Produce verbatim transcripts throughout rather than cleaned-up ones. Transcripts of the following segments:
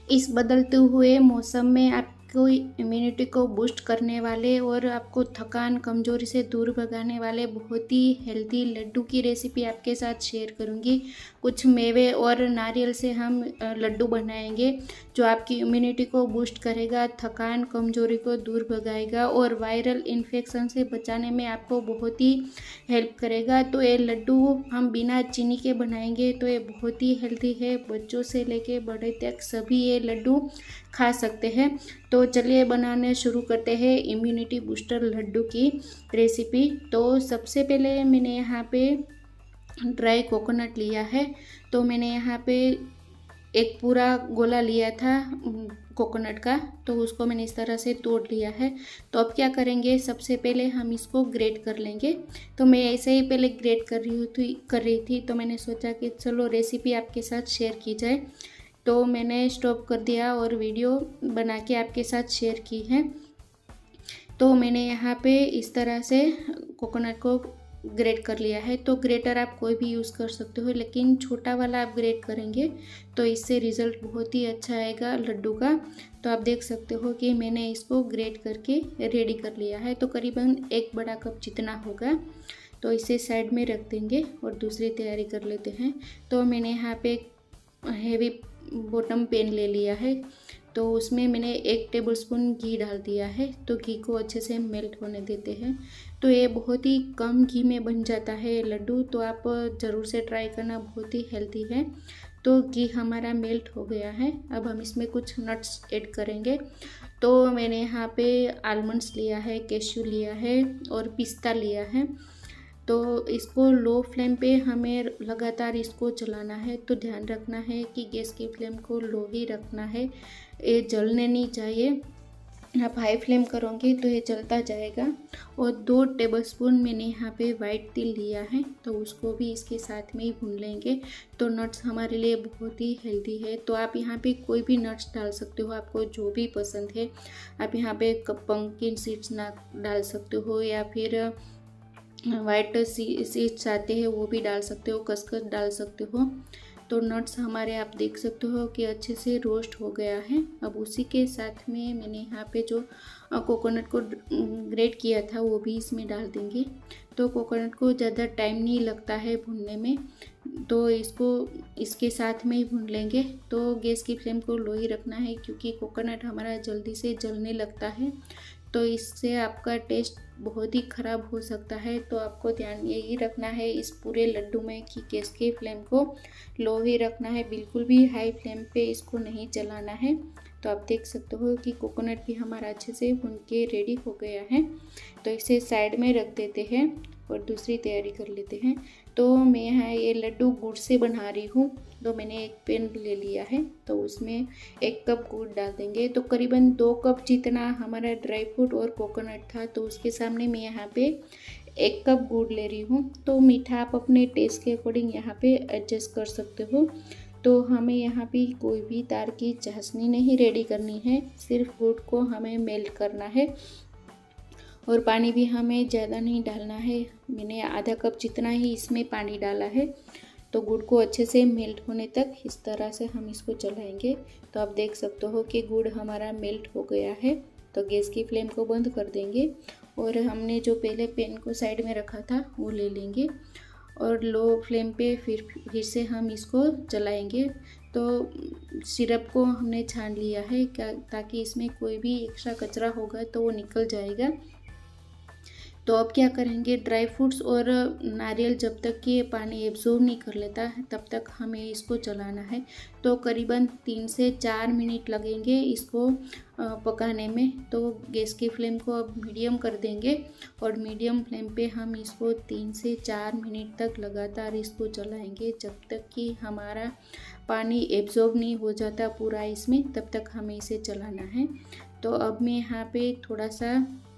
इस बदलते हुए मौसम में आपको इम्यूनिटी को बूस्ट करने वाले और आपको थकान कमजोरी से दूर भगाने वाले बहुत ही हेल्दी लड्डू की रेसिपी आपके साथ शेयर करूंगी। कुछ मेवे और नारियल से हम लड्डू बनाएंगे जो आपकी इम्यूनिटी को बूस्ट करेगा, थकान कमजोरी को दूर भगाएगा और वायरल इन्फेक्शन से बचाने में आपको बहुत ही हेल्प करेगा। तो ये लड्डू हम बिना चीनी के बनाएंगे तो ये बहुत ही हेल्दी है, बच्चों से लेके बड़े तक सभी ये लड्डू खा सकते हैं। तो चलिए बनाने शुरू करते हैं इम्यूनिटी बूस्टर लड्डू की रेसिपी। तो सबसे पहले मैंने यहाँ पे ड्राई कोकोनट लिया है। तो मैंने यहाँ पे एक पूरा गोला लिया था कोकोनट का, तो उसको मैंने इस तरह से तोड़ लिया है। तो अब क्या करेंगे, सबसे पहले हम इसको ग्रेट कर लेंगे। तो मैं ऐसे ही पहले ग्रेट कर रही थी कर रही थी तो मैंने सोचा कि चलो रेसिपी आपके साथ शेयर की जाए। तो मैंने स्टॉप कर दिया और वीडियो बना के आपके साथ शेयर की है। तो मैंने यहाँ पे इस तरह से कोकोनट को ग्रेट कर लिया है। तो ग्रेटर आप कोई भी यूज़ कर सकते हो, लेकिन छोटा वाला आप ग्रेट करेंगे तो इससे रिज़ल्ट बहुत ही अच्छा आएगा लड्डू का। तो आप देख सकते हो कि मैंने इसको ग्रेट करके रेडी कर लिया है। तो करीबन एक बड़ा कप जितना होगा। तो इसे साइड में रख देंगे और दूसरी तैयारी कर लेते हैं। तो मैंने यहाँ पे हेवी बॉटम पैन ले लिया है। तो उसमें मैंने एक टेबलस्पून घी डाल दिया है। तो घी को अच्छे से मेल्ट होने देते हैं। तो ये बहुत ही कम घी में बन जाता है लड्डू, तो आप ज़रूर से ट्राई करना, बहुत ही हेल्दी है। तो घी हमारा मेल्ट हो गया है। अब हम इसमें कुछ नट्स ऐड करेंगे। तो मैंने यहाँ पे आलमंड्स लिया है, कैश्यू लिया है और पिस्ता लिया है। तो इसको लो फ्लेम पे हमें लगातार इसको चलाना है। तो ध्यान रखना है कि गैस की फ्लेम को लो ही रखना है, ये जलने नहीं चाहिए। आप हाई फ्लेम करोगे तो ये जलता जाएगा। और दो टेबलस्पून मैंने यहाँ पे वाइट तिल लिया है, तो उसको भी इसके साथ में ही भून लेंगे। तो नट्स हमारे लिए बहुत ही हेल्दी है। तो आप यहाँ पे कोई भी नट्स डाल सकते हो, आपको जो भी पसंद है। आप यहाँ पे पंपकिन सीड्स ना डाल सकते हो, या फिर वाइट सीड्स आते हैं वो भी डाल सकते हो, खसखस डाल सकते हो। तो नट्स हमारे आप देख सकते हो कि अच्छे से रोस्ट हो गया है। अब उसी के साथ में मैंने यहाँ पे जो कोकोनट को ग्रेट किया था वो भी इसमें डाल देंगे। तो कोकोनट को ज़्यादा टाइम नहीं लगता है भूनने में, तो इसको इसके साथ में ही भून लेंगे। तो गैस की फ्लेम को लो ही रखना है, क्योंकि कोकोनट हमारा जल्दी से जलने लगता है। तो इससे आपका टेस्ट बहुत ही ख़राब हो सकता है। तो आपको ध्यान यही रखना है इस पूरे लड्डू में कि गैस की फ्लेम को लो ही रखना है, बिल्कुल भी हाई फ्लेम पे इसको नहीं चलाना है। तो आप देख सकते हो कि कोकोनट भी हमारा अच्छे से भून के रेडी हो गया है। तो इसे साइड में रख देते हैं और दूसरी तैयारी कर लेते हैं। तो मैं यहाँ ये लड्डू गुड़ से बना रही हूँ। तो मैंने एक पैन ले लिया है, तो उसमें एक कप गुड़ डाल देंगे। तो करीबन दो कप जितना हमारा ड्राई फ्रूट और कोकोनट था, तो उसके सामने मैं यहाँ पे एक कप गुड़ ले रही हूँ। तो मीठा आप अपने टेस्ट के अकॉर्डिंग यहाँ पे एडजस्ट कर सकते हो। तो हमें यहाँ पे कोई भी तार की चाशनी नहीं रेडी करनी है, सिर्फ गुड़ को हमें मेल्ट करना है। और पानी भी हमें ज़्यादा नहीं डालना है, मैंने आधा कप जितना ही इसमें पानी डाला है। तो गुड़ को अच्छे से मेल्ट होने तक इस तरह से हम इसको चलाएंगे। तो आप देख सकते हो कि गुड़ हमारा मेल्ट हो गया है। तो गैस की फ्लेम को बंद कर देंगे और हमने जो पहले पैन को साइड में रखा था वो ले लेंगे और लो फ्लेम पे फिर फिर से हम इसको चलाएंगे। तो सिरप को हमने छान लिया है क्या, ताकि इसमें कोई भी एक्स्ट्रा कचरा होगा तो वो निकल जाएगा। तो अब क्या करेंगे, ड्राई फ्रूट्स और नारियल जब तक कि ये पानी एब्जॉर्ब नहीं कर लेता है तब तक हमें इसको चलाना है। तो करीबन तीन से चार मिनट लगेंगे इसको पकाने में। तो गैस की फ्लेम को अब मीडियम कर देंगे और मीडियम फ्लेम पे हम इसको तीन से चार मिनट तक लगातार इसको चलाएंगे, जब तक कि हमारा पानी एब्जॉर्ब नहीं हो जाता पूरा इसमें, तब तक हमें इसे चलाना है। तो अब मैं यहाँ पे थोड़ा सा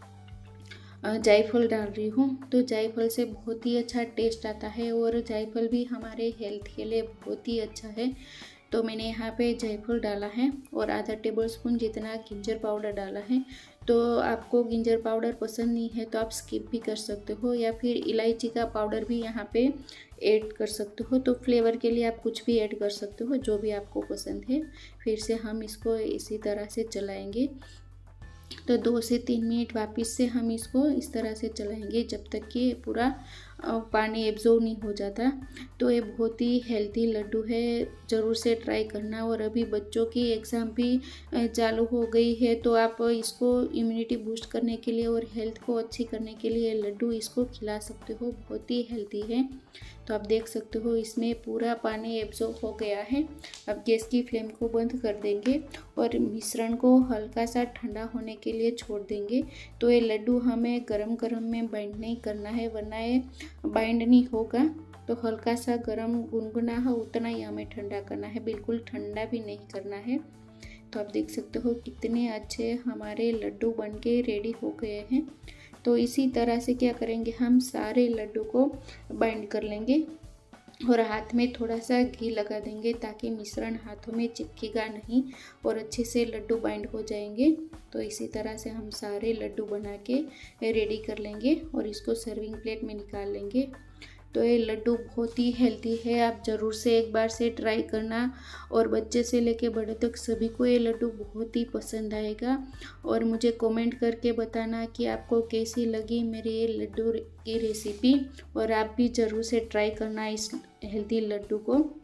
जायफल डाल रही हूँ। तो जायफल से बहुत ही अच्छा टेस्ट आता है और जायफल भी हमारे हेल्थ के लिए बहुत ही अच्छा है। तो मैंने यहाँ पे जायफल डाला है और आधा टेबल स्पून जितना ginger पाउडर डाला है। तो आपको गिंजर पाउडर पसंद नहीं है तो आप स्किप भी कर सकते हो, या फिर इलायची का पाउडर भी यहाँ पे ऐड कर सकते हो। तो फ्लेवर के लिए आप कुछ भी ऐड कर सकते हो, जो भी आपको पसंद है। फिर से हम इसको इसी तरह से चलाएंगे। तो दो से तीन मिनट वापस से हम इसको इस तरह से चलाएंगे जब तक कि पूरा पानी एब्जॉर्ब नहीं हो जाता। तो ये बहुत ही हेल्दी लड्डू है, ज़रूर से ट्राई करना। और अभी बच्चों की एग्ज़ाम भी चालू हो गई है, तो आप इसको इम्यूनिटी बूस्ट करने के लिए और हेल्थ को अच्छी करने के लिए लड्डू इसको खिला सकते हो, बहुत ही हेल्दी है। तो आप देख सकते हो इसमें पूरा पानी एब्जॉर्ब हो गया है। अब गैस की फ्लेम को बंद कर देंगे और मिश्रण को हल्का सा ठंडा होने के लिए छोड़ देंगे। तो ये लड्डू हमें गरम गरम में बाइंड नहीं करना है, वरना ये बाइंड नहीं होगा। तो हल्का सा गरम गुनगुना हो उतना ही हमें ठंडा करना है, बिल्कुल ठंडा भी नहीं करना है। तो आप देख सकते हो कितने अच्छे हमारे लड्डू बन के रेडी हो गए हैं। तो इसी तरह से क्या करेंगे, हम सारे लड्डू को बाइंड कर लेंगे और हाथ में थोड़ा सा घी लगा देंगे ताकि मिश्रण हाथों में चिपकेगा नहीं और अच्छे से लड्डू बाइंड हो जाएंगे। तो इसी तरह से हम सारे लड्डू बना के रेडी कर लेंगे और इसको सर्विंग प्लेट में निकाल लेंगे। तो ये लड्डू बहुत ही हेल्दी है, आप ज़रूर से एक बार से ट्राई करना। और बच्चे से लेके बड़े तक सभी को ये लड्डू बहुत ही पसंद आएगा। और मुझे कमेंट करके बताना कि आपको कैसी लगी मेरी ये लड्डू की रेसिपी, और आप भी ज़रूर से ट्राई करना इस हेल्दी लड्डू को।